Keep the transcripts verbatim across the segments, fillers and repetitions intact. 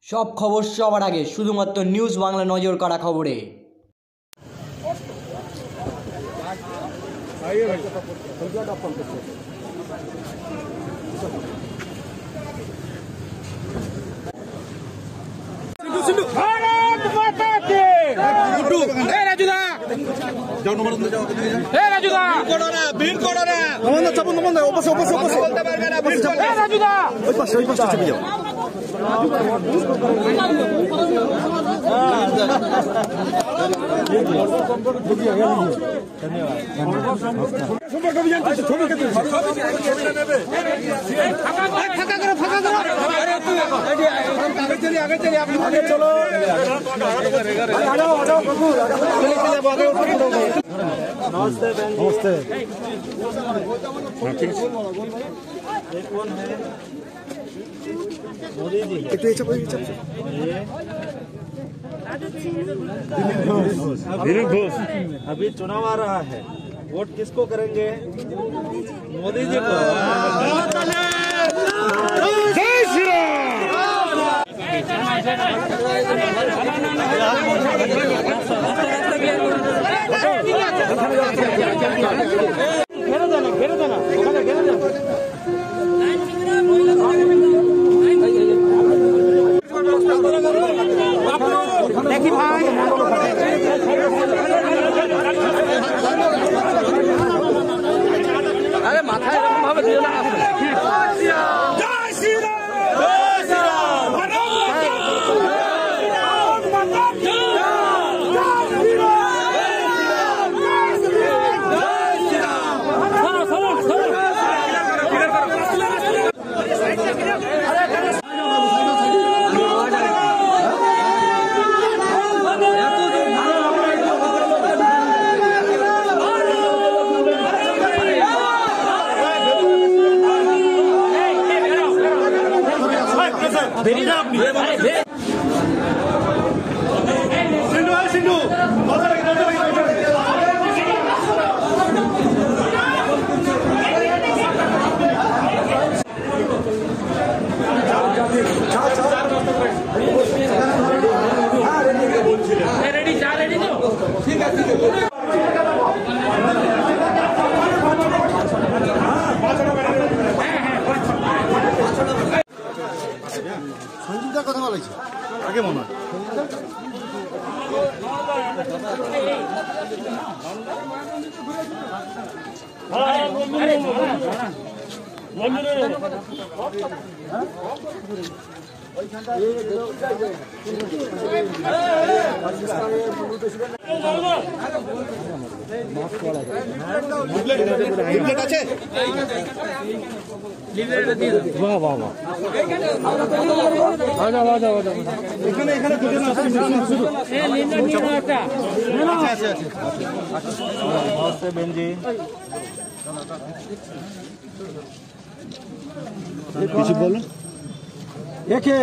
সব খবর সবার আগে শুধুমাত্র নিউজ বাংলা নজর কাড়া খবরে। नमस्ते नमस्ते कौन है? मोदी जी। दिलीप घोष। अभी चुनाव आ रहा है, वोट किसको करेंगे? मोदी जी को। जय श्री देखी भाई अरे माथा एरकम भावे दियो ना। जय श्री सिंधु रेडी चार रेडी तो ठीक है ठीक है संजीवदार कथा বলেছে আগে মনে হয় বাহ বাহ বাহ আজা আজা আজা এখানে এখানে দুটো না শুধু এ লিন্ডা নিয়ে একটা আচ্ছা আচ্ছা আচ্ছা নমস্তে বেনজি কিছু বলুন একে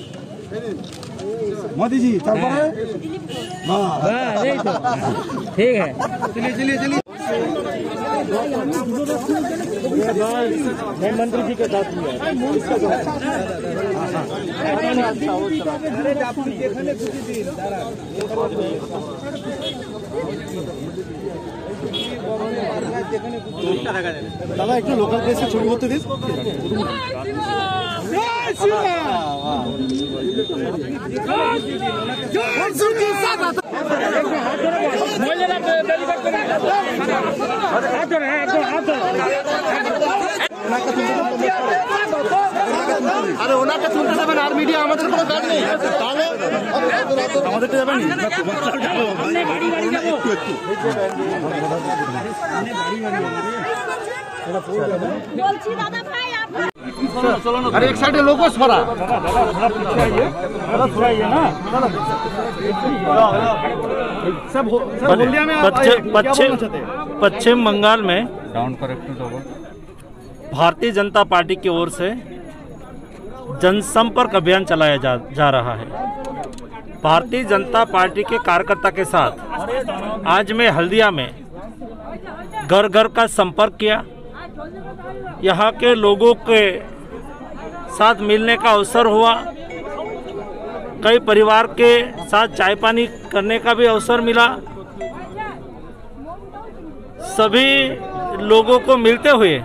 मोदी जी তারপরে हां हां এই তো ঠিক है चलिए चलिए चलिए मैं मंत्री जी के साथ हूं अरे আপনি এখানে খুশি দিন দাদা একটু লোকাল প্লেসে ছবি করতে দিন। আরে ওনাকে তুলতে যাবেন আর মিডিয়া আমাদের কোনো কাজ নেই তাহলে আমাদের যাবেন বলছি দাদা ভাই अरे एक साइड लोगो सरा थोड़ा आइए थोड़ा आइए ना सब बलिया में पश्चिम पश्चिम बंगाल में भारतीय जनता पार्टी की ओर से जनसंपर्क अभियान चलाया जा, जा रहा है। भारतीय जनता पार्टी के कार्यकर्ता के साथ आज मैं हल्दिया में घर घर का संपर्क किया। यहाँ के लोगों के साथ मिलने का अवसर हुआ कई परिवार के साथ चाय पानी करने का भी अवसर मिला। सभी लोगों को मिलते हुए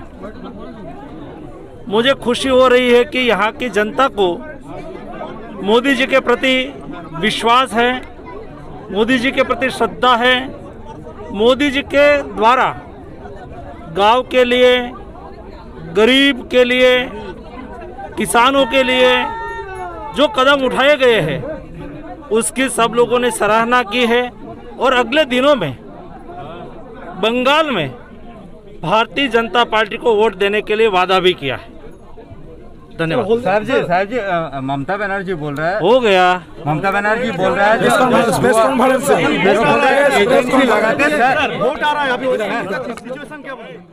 मुझे खुशी हो रही है कि यहाँ की जनता को मोदी जी के प्रति विश्वास है, मोदी जी के प्रति श्रद्धा है। मोदी जी के द्वारा गांव के लिए, गरीब के लिए, किसानों के लिए जो कदम उठाए गए हैं उसकी सब लोगों ने सराहना की है और अगले दिनों में बंगाल में भारतीय जनता पार्टी को वोट देने के लिए वादा भी किया है। धन्यवाद। साहब जी साहब जी अ, ममता बनर्जी बोल रहा है, हो गया। ममता बनर्जी बोल रहा है एजेंसी लगा के सर वोट आ रहा है अभी।